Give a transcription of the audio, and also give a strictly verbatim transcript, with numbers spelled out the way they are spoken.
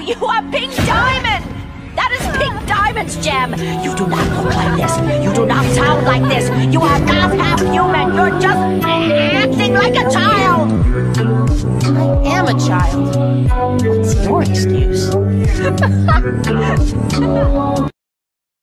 you are Pink Diamond! That is Pink Diamond's gem! You do not look like this. You do not sound like this. You are not half human. You're just acting like a child! I am a child. What's your excuse?